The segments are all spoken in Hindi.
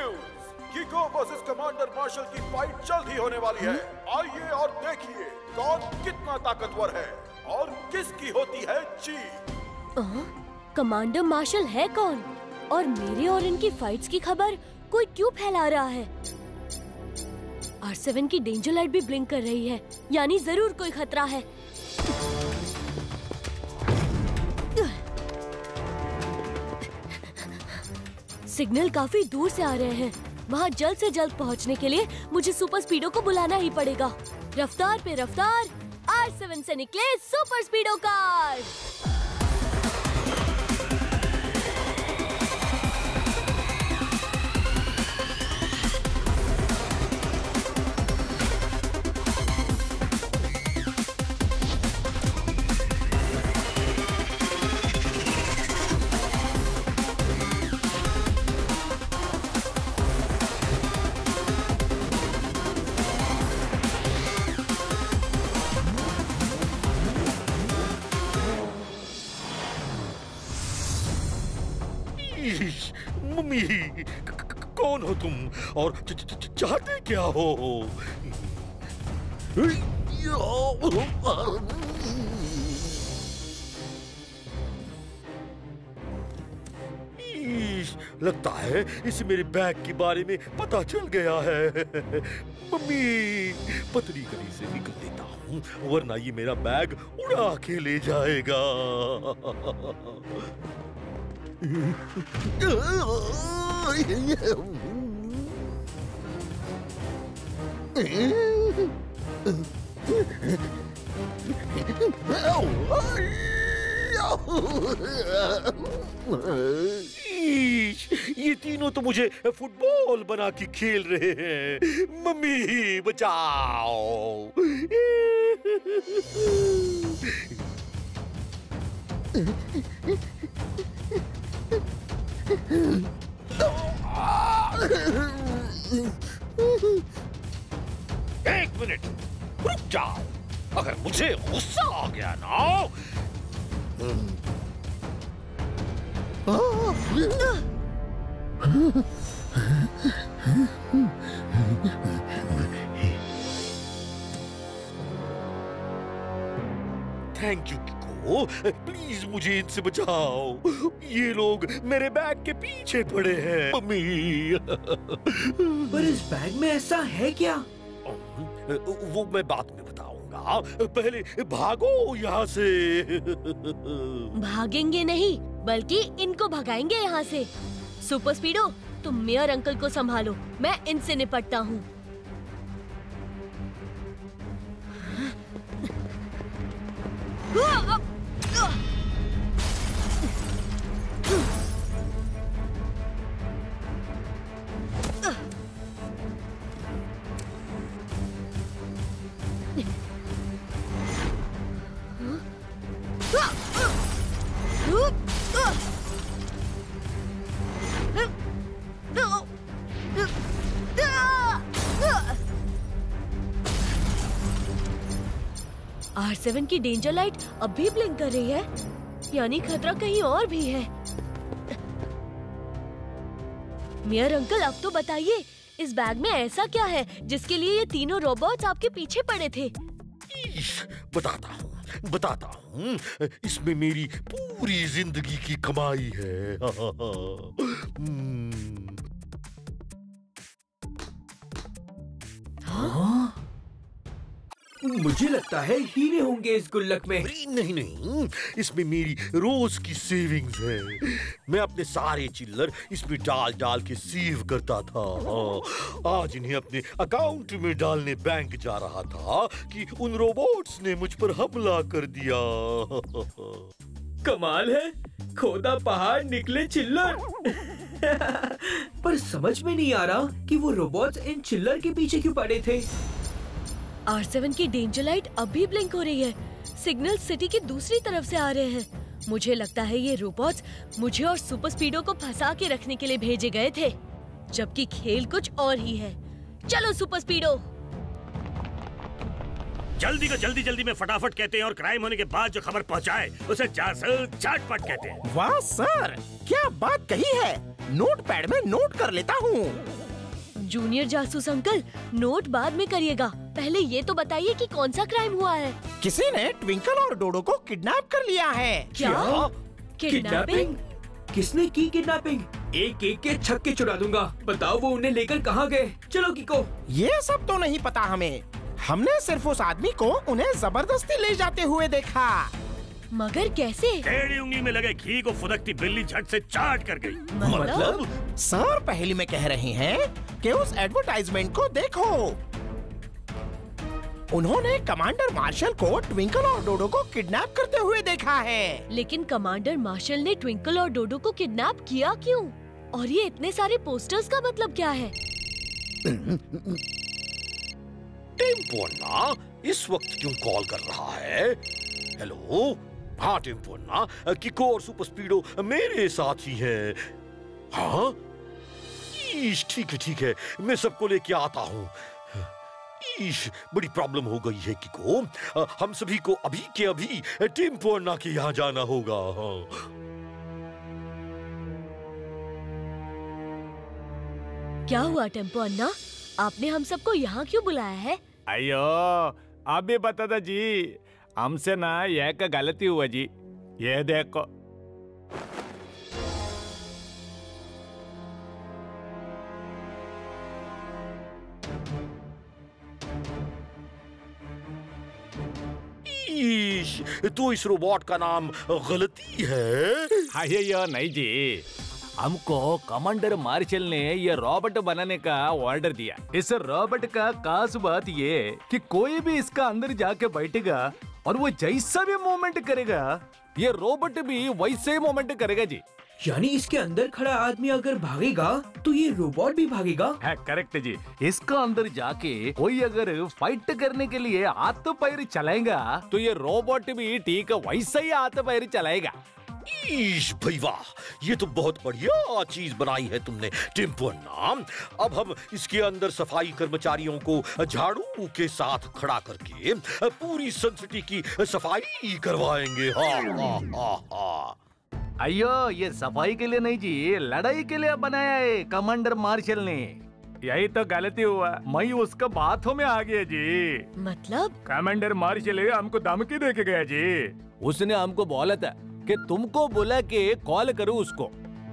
News, Kiko versus commander marshal की फाइट जल्द ही होने वाली है। आइए और देखिए कौन कितना ताकतवर है और किसकी होती है जीत। कमांडर मार्शल है कौन और मेरे और इनकी फाइट्स की खबर कोई क्यों फैला रहा है? R7 की डेंजर लाइट भी ब्लिंक कर रही है, यानी जरूर कोई खतरा है। सिग्नल काफी दूर से आ रहे हैं। वहाँ जल्द से जल्द पहुँचने के लिए मुझे सुपर स्पीडो को बुलाना ही पड़ेगा। रफ्तार पे रफ्तार, R7 से निकले सुपर स्पीडो कार। मम्मी, कौन हो तुम और चाहते क्या हो? लगता है इसे मेरे बैग के बारे में पता चल गया है। मम्मी, पतली गली से निकल लेता हूँ, वरना ये मेरा बैग उड़ा के ले जाएगा। ये तीनों तो मुझे फुटबॉल बना के खेल रहे हैं। मम्मी बचाओ। एक मिनट रुक जाओ। अगर मुझे गुस्सा आ गया ना थैंक यू किको, प्लीज मुझे इनसे बचाओ। ये लोग मेरे बैग के पीछे पड़े हैं। मम्मी। पर इस बैग में ऐसा है क्या? वो मैं बाद में बताऊंगा, पहले भागो यहाँ से। भागेंगे नहीं, बल्कि इनको भगाएंगे यहाँ से। सुपर स्पीडो, तुम मेयर अंकल को संभालो, मैं इनसे निपटता हूँ। R7 की डेंजर लाइट अब भी ब्लिंक कर रही है, यानी खतरा कहीं और भी है। मेयर अंकल, अब तो बताइए, इस बैग में ऐसा क्या है जिसके लिए ये तीनों रोबोट्स आपके पीछे पड़े थे? बताता हूँ। इसमें मेरी पूरी जिंदगी की कमाई है। हाँ? मुझे लगता है हीरे होंगे इस गुल्लक में। नहीं, इसमें मेरी रोज की सेविंग्स है। मैं अपने सारे चिल्लर इसमें डाल के सेव करता था। आज इन्हें अपने अकाउंट में डालने बैंक जा रहा था कि उन रोबोट्स ने मुझ पर हमला कर दिया। कमाल है, खोदा पहाड़ निकले चिल्लर। पर समझ में नहीं आ रहा कि वो रोबोट्स इन चिल्लर के पीछे क्यों पड़े थे। R7 की डेंजर लाइट अब भी ब्लिंक हो रही है। सिग्नल सिटी की दूसरी तरफ से आ रहे हैं। मुझे लगता है ये रोबोट्स मुझे और सुपर स्पीडो को फंसा के रखने के लिए भेजे गए थे, जबकि खेल कुछ और ही है। चलो सुपर स्पीडो। जल्दी को जल्दी में फटाफट कहते हैं और क्राइम होने के बाद जो खबर पहुंचाए उसे जासूस झटपट कहते हैं। वाह सर, क्या बात कही है। नोटपैड में नोट कर लेता हूँ। जूनियर जासूस अंकल, नोट बाद में करिएगा, पहले ये तो बताइए कि कौन सा क्राइम हुआ है। किसी ने ट्विंकल और डोडो को किडनैप कर लिया है। क्या? किडनैपिंग? किसने की किडनैपिंग? एक एक के छक्के छुड़ा दूंगा। बताओ वो उन्हें लेकर कहाँ गए? चलो किको। ये सब तो नहीं पता हमें। हमने सिर्फ उस आदमी को उन्हें जबरदस्ती ले जाते हुए देखा। मगर कैसे? टेढ़ी उंगली में लगे घी को फुदकती बिल्ली झट से चाट कर गई। मतलब? सर पहली में कह रहे हैं कि उस एडवर्टाइजमेंट को देखो। उन्होंने कमांडर मार्शल को ट्विंकल और डोडो को किडनैप करते हुए देखा है। लेकिन कमांडर मार्शल ने ट्विंकल और डोडो को किडनैप किया क्यों? और ये इतने सारे पोस्टर्स का मतलब क्या है? टेम्पो अन्ना इस वक्त क्यों कॉल कर रहा है? हेलो, हाँ टेम्पो अन्ना, किको और सुपर स्पीडो मेरे साथ ही हैं। हाँ, ठीक है, मैं सबको लेके आता हूँ। बड़ी प्रॉब्लम हो गई है किको, हम सभी को अभी के अभी टेम्पो अन्ना के यहाँ जाना होगा। हाँ। क्या हुआ टेम्पो अन्ना, आपने हम सबको यहाँ क्यों बुलाया है? अयो, आप भी बता दो जी, हमसे ना यह का गलती हुआ जी। ये देखो। तो इस रोबोट का नाम गलती है? अयो नहीं जी, हमको कमांडर मार्शल ने ये रोबोट बनाने का ऑर्डर दिया। इस रोबोट का खास बात ये कि कोई भी इसका अंदर जाके बैठेगा और वो जैसा भी मूवमेंट करेगा, ये रोबोट भी वैसे ही मूवमेंट करेगा जी। यानी इसके अंदर खड़ा आदमी अगर भागेगा तो ये रोबोट भी भागेगा? है, करेक्ट जी। इसका अंदर जाके कोई अगर फाइट करने के लिए हाथ पैर चलाएगा तो ये रोबोट भी ठीक वैसा ही हाथ पैर चलाएगा। भाई वाह, ये तो बहुत बढ़िया चीज बनाई है तुमने टेम्पो अन्ना। अब हम इसके अंदर सफाई कर्मचारियों को झाड़ू के साथ खड़ा करके पूरी सन सिटी की सफाई करवाएंगे। हाँ। अयो, ये सफाई के लिए नहीं जी, लड़ाई के लिए बनाया है कमांडर मार्शल ने। यही तो गलती हुआ, मैं उसका बातों में आ गया जी। मतलब? कमांडर मार्शल हमको धमकी दे के गया जी। उसने हमको बोला था कि तुमको बोला कि कॉल करो उसको।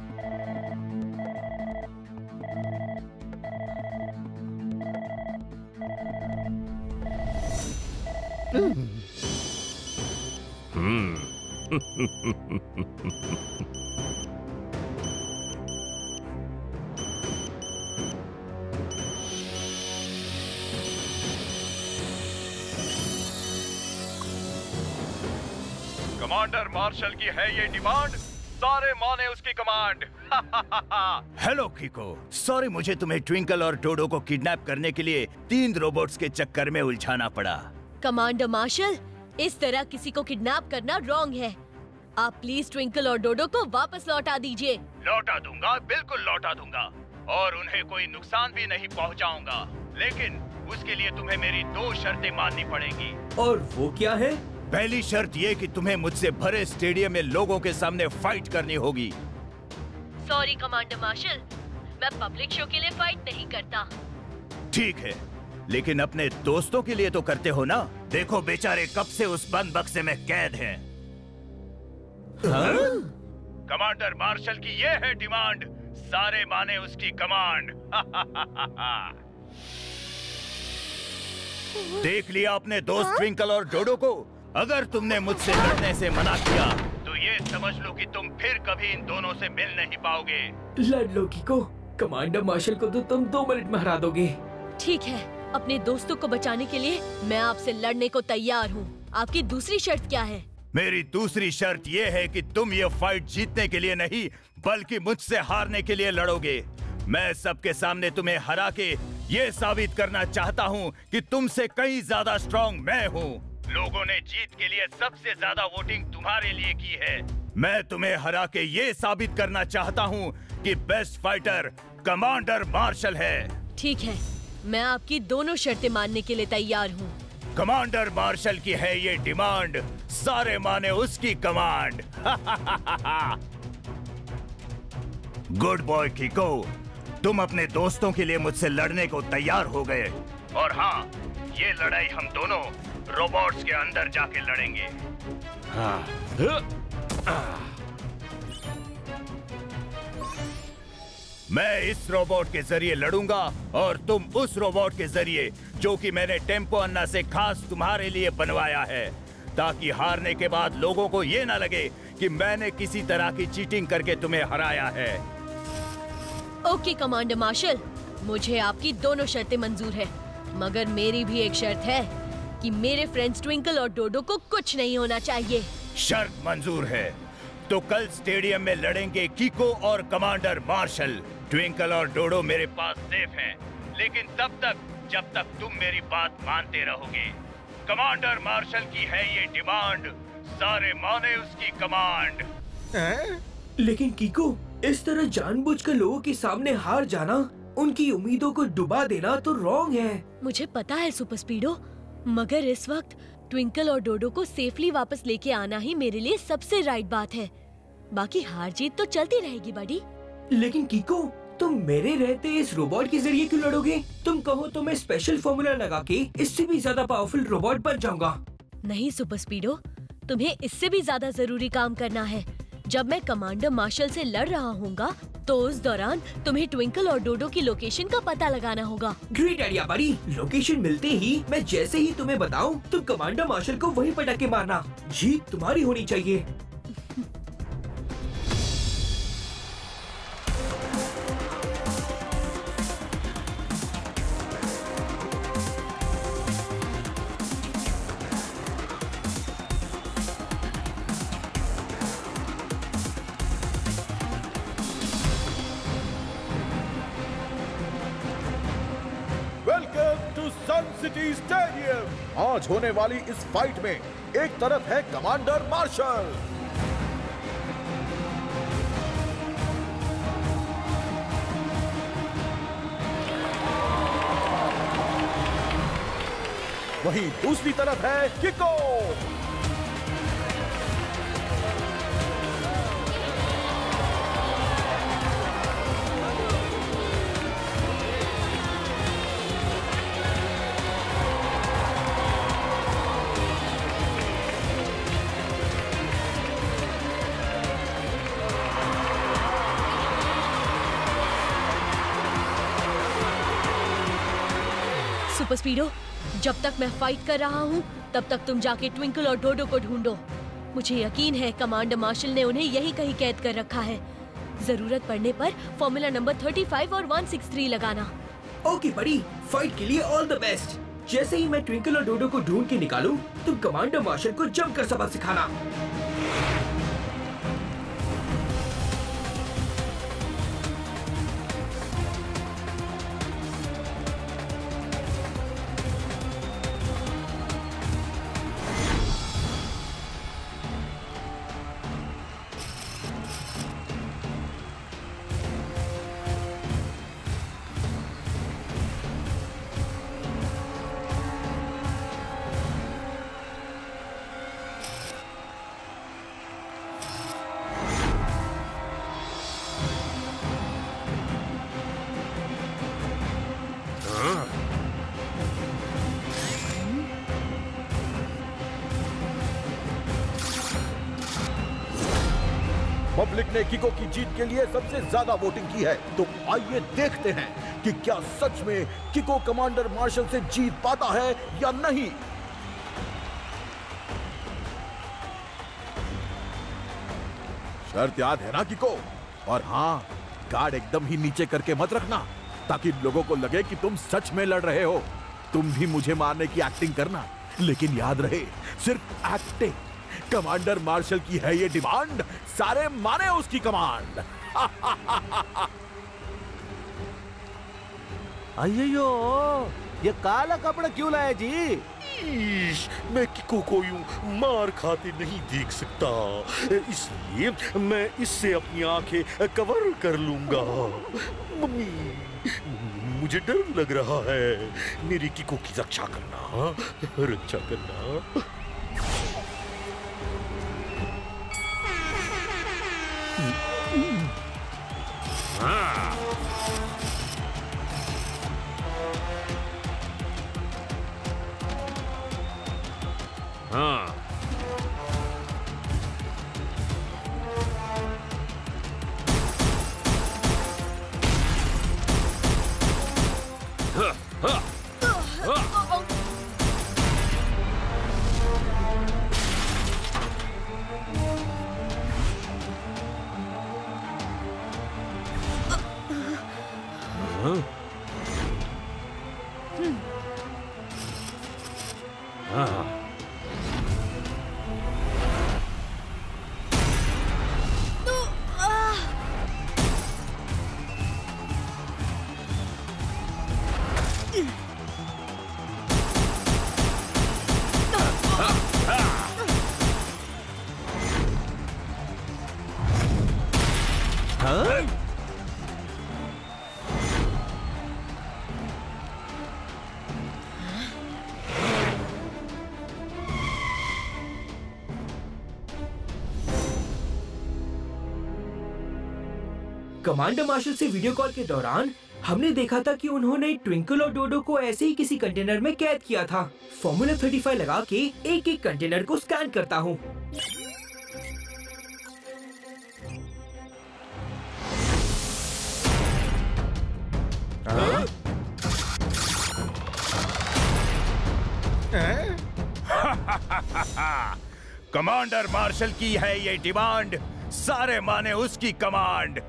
कमांडर मार्शल की है ये डिमांड, सारे माने उसकी कमांड। हेलो किको, सॉरी मुझे तुम्हें ट्विंकल और डोडो को किडनैप करने के लिए 3 रोबोट्स के चक्कर में उलझाना पड़ा। कमांडर मार्शल, इस तरह किसी को किडनैप करना रॉन्ग है। आप प्लीज ट्विंकल और डोडो को वापस लौटा दीजिए। लौटा दूंगा, बिल्कुल लौटा दूंगा, और उन्हें कोई नुकसान भी नहीं पहुंचाऊंगा। लेकिन उसके लिए तुम्हें मेरी 2 शर्तें माननी पड़ेंगी। और वो क्या है? पहली शर्त ये कि तुम्हें मुझसे भरे स्टेडियम में लोगों के सामने फाइट करनी होगी। सॉरी कमांडर मार्शल, मैं पब्लिक शो के लिए फाइट नहीं करता। ठीक है, लेकिन अपने दोस्तों के लिए तो करते हो ना। देखो बेचारे कब से उस बंद बक्से में कैद हैं। कमांडर मार्शल की ये है डिमांड, सारे माने उसकी कमांड। देख लिया अपने दोस्त ट्विंकल और डोडो को। अगर तुमने मुझसे लड़ने से मना किया तो ये समझ लो कि तुम फिर कभी इन दोनों से मिल नहीं पाओगे। लड़ लो किको, कमांडर मार्शल को तो तुम 2 मिनट में हरा दोगे। ठीक है, अपने दोस्तों को बचाने के लिए मैं आपसे लड़ने को तैयार हूँ। आपकी दूसरी शर्त क्या है? मेरी दूसरी शर्त ये है कि तुम ये फाइट जीतने के लिए नहीं बल्कि मुझसे हारने के लिए लड़ोगे। मैं सबके सामने तुम्हें हरा के ये साबित करना चाहता हूँ कि तुमसे कहीं ज्यादा स्ट्रॉन्ग मैं हूँ। लोगों ने जीत के लिए सबसे ज्यादा वोटिंग तुम्हारे लिए की है। मैं तुम्हें हरा के ये साबित करना चाहता हूँ कि बेस्ट फाइटर कमांडर मार्शल है। ठीक है, मैं आपकी दोनों शर्तें मानने के लिए तैयार हूँ। कमांडर मार्शल की है ये डिमांड, सारे माने उसकी कमांड। गुड बॉय किको, तुम अपने दोस्तों के लिए मुझसे लड़ने को तैयार हो गए। और हाँ, ये लड़ाई हम दोनों रोबोट्स के अंदर जाके लड़ेंगे। मैं इस रोबोट के जरिए लड़ूंगा और तुम उस रोबोट के जरिए, जो कि मैंने टेम्पो अन्ना से खास तुम्हारे लिए बनवाया है, ताकि हारने के बाद लोगों को ये ना लगे कि मैंने किसी तरह की चीटिंग करके तुम्हें हराया है। ओके कमांडर मार्शल, मुझे आपकी दोनों शर्तें मंजूर है, मगर मेरी भी एक शर्त है कि मेरे फ्रेंड्स ट्विंकल और डोडो को कुछ नहीं होना चाहिए। शर्त मंजूर है, तो कल स्टेडियम में लड़ेंगे किको और कमांडर मार्शल। ट्विंकल और डोडो मेरे पास सेफ हैं, लेकिन तब तक जब तक तुम मेरी बात मानते रहोगे। कमांडर मार्शल की है ये डिमांड, सारे माने उसकी कमांड। लेकिन किको, इस तरह जानबूझकर लोगों के सामने हार जाना, उनकी उम्मीदों को डुबा देना तो रॉन्ग है। मुझे पता है सुपर स्पीडो, मगर इस वक्त ट्विंकल और डोडो को सेफली वापस लेके आना ही मेरे लिए सबसे राइट बात है। बाकी हार जीत तो चलती रहेगी बड़ी। लेकिन किको, तुम मेरे रहते इस रोबोट के जरिए क्यों लड़ोगे? तुम कहो तो मैं स्पेशल फॉर्मूला लगा के इससे भी ज्यादा पावरफुल रोबोट बन जाऊंगा। नहीं सुपर स्पीडो, तुम्हें इससे भी ज्यादा जरूरी काम करना है। जब मैं कमांडर मार्शल से लड़ रहा हूँगा, तो उस दौरान तुम्हें ट्विंकल और डोडो की लोकेशन का पता लगाना होगा। ग्रेट आइडिया बड़ी। लोकेशन मिलते ही मैं जैसे ही तुम्हें बताऊं, तुम कमांडर मार्शल को वहीं पटाके मारना। जीत तुम्हारी होनी चाहिए। Welcome to sun city stadium. आज होने वाली इस फाइट में एक तरफ है कमांडर मार्शल, वहीं दूसरी तरफ है किको। सुपर स्पीडो, जब तक मैं फाइट कर रहा हूँ, तब तक तुम जाके ट्विंकल और डोडो को ढूंढो। मुझे यकीन है कमांडर मार्शल ने उन्हें यहीं कहीं कैद कर रखा है। जरूरत पड़ने पर फॉर्मूला नंबर 35 और 163 लगाना। ओके बड़ी, फाइट के लिए ऑल द बेस्ट। जैसे ही मैं ट्विंकल और डोडो को ढूंढ के निकालूं, तुम कमांडर मार्शल को जमकर सबक सिखाना। पब्लिक ने किको की जीत के लिए सबसे ज्यादा वोटिंग की है, तो आइए देखते हैं कि क्या सच में किको कमांडर मार्शल से जीत पाता है या नहीं। शर्त याद है ना किको? और हाँ, गार्ड एकदम ही नीचे करके मत रखना, ताकि लोगों को लगे कि तुम सच में लड़ रहे हो। तुम भी मुझे मारने की एक्टिंग करना, लेकिन याद रहे, सिर्फ एक्टिंग। कमांडर मार्शल की है ये डिमांड, सारे माने उसकी कमांड। अయ్యయ్యో, ये काला कपड़ा क्यों लाया जी? मैं किको को यूं मार खाते नहीं देख सकता, इसलिए मैं इससे अपनी आंखें कवर कर लूंगा। मम्मी, मुझे डर लग रहा है। मेरी किको की रक्षा करना, रक्षा करना। कमांडर मार्शल से वीडियो कॉल के दौरान हमने देखा था कि उन्होंने ट्विंकल और डोडो को ऐसे ही किसी कंटेनर में कैद किया था। फॉर्मूला 35 लगा के एक एक कंटेनर को स्कैन करता हूँ। कमांडर मार्शल की है ये डिमांड, सारे माने उसकी कमांड।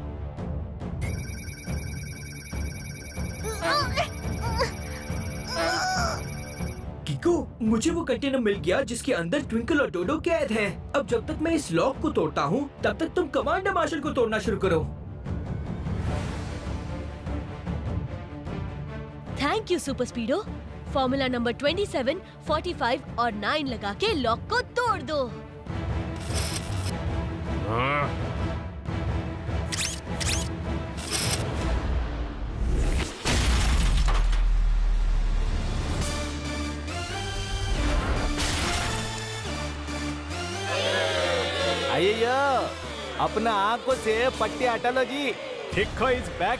किको, मुझे वो कंटेनर मिल गया जिसके अंदर ट्विंकल और डोडो कैद हैं। अब जब तक मैं इस लॉक को तोड़ता हूँ तब तक तुम कमांडर मार्शल को तोड़ना शुरू करो। Thank you super speedo. Formula number 27, 45 और 9 लगा के लॉक को तोड़ दो। अయ్యయ్యో, अपना आंखों से पट्टी हटा लो जी। हिक्को इज बैक।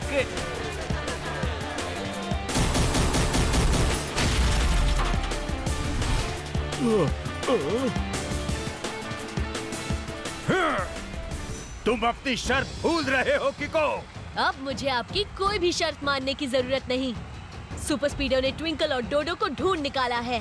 तुम अपनी शर्त भूल रहे हो किको। अब मुझे आपकी कोई भी शर्त मानने की जरूरत नहीं। सुपर स्पीडो ने ट्विंकल और डोडो को ढूंढ निकाला है।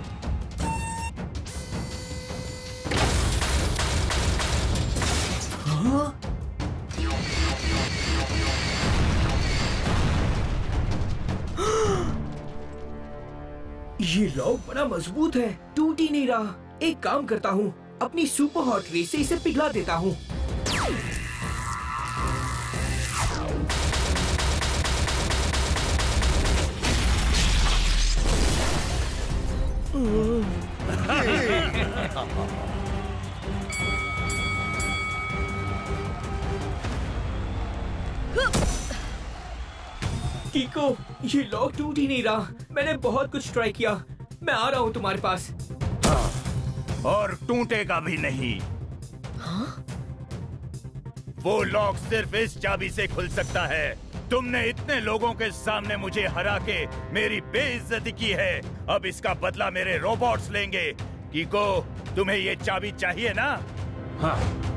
ये लॉक बड़ा मजबूत है, टूट ही नहीं रहा। एक काम करता हूँ, अपनी सुपर हॉट रे से इसे पिघला देता हूँ। किको, ये लॉक टूट ही नहीं रहा। मैंने बहुत कुछ ट्राई किया। मैं आ रहा हूँ तुम्हारे पास। और टूटेगा भी नहीं। वो लॉक सिर्फ इस चाबी से खुल सकता है। तुमने इतने लोगों के सामने मुझे हरा के मेरी बेइज्जती की है। अब इसका बदला मेरे रोबोट्स लेंगे। किको, तुम्हें ये चाबी चाहिए ना? हाँ।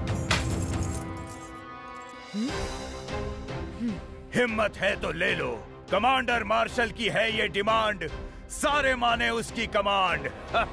हिम्मत है तो ले लो। कमांडर मार्शल की है ये डिमांड, सारे माने उसकी कमांड।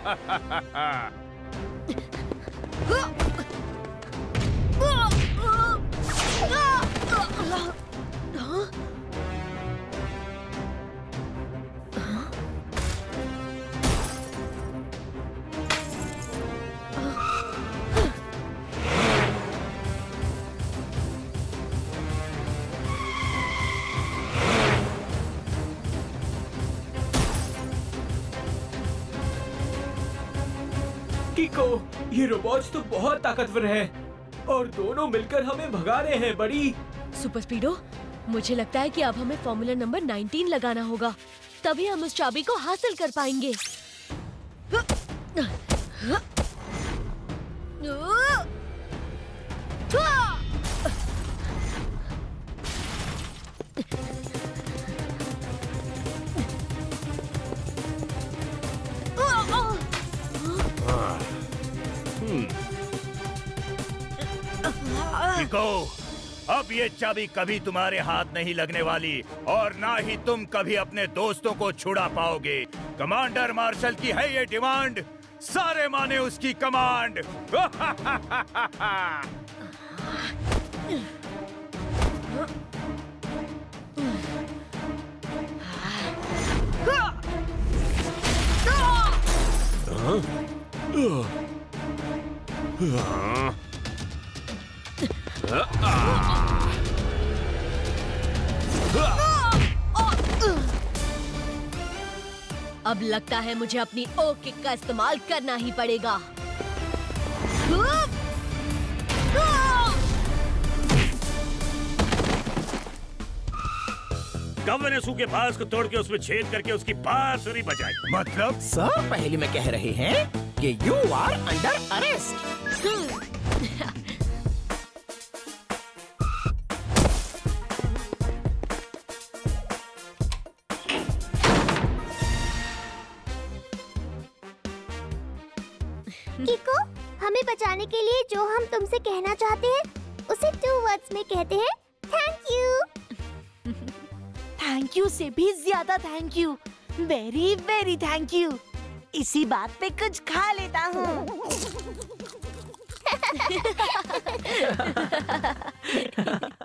किको, ये रोबोट्स तो बहुत ताकतवर हैं और दोनों मिलकर हमें भगा रहे हैं बड़ी। सुपर स्पीडो, मुझे लगता है कि अब हमें फॉर्मूला नंबर 19 लगाना होगा, तभी हम उस चाबी को हासिल कर पाएंगे। किको, अब ये चाबी कभी तुम्हारे हाथ नहीं लगने वाली और ना ही तुम कभी अपने दोस्तों को छुड़ा पाओगे। कमांडर मार्शल की है ये डिमांड, सारे माने उसकी कमांड। अब लगता है मुझे अपनी ओ किक का इस्तेमाल करना ही पड़ेगा। गवर्नेसू के बांस को तोड़ के उसमें छेद करके उसकी बांसुरी बजाई। मतलब सर पहले में कह रहे हैं कि you are under arrest. Kiko, हमें बचाने के लिए जो हम तुमसे कहना चाहते हैं उसे 2 वर्ड्स में कहते हैं, थैंक यू। थैंक यू से भी ज्यादा thank you, very very thank you. इसी बात पे कुछ खा लेता हूँ।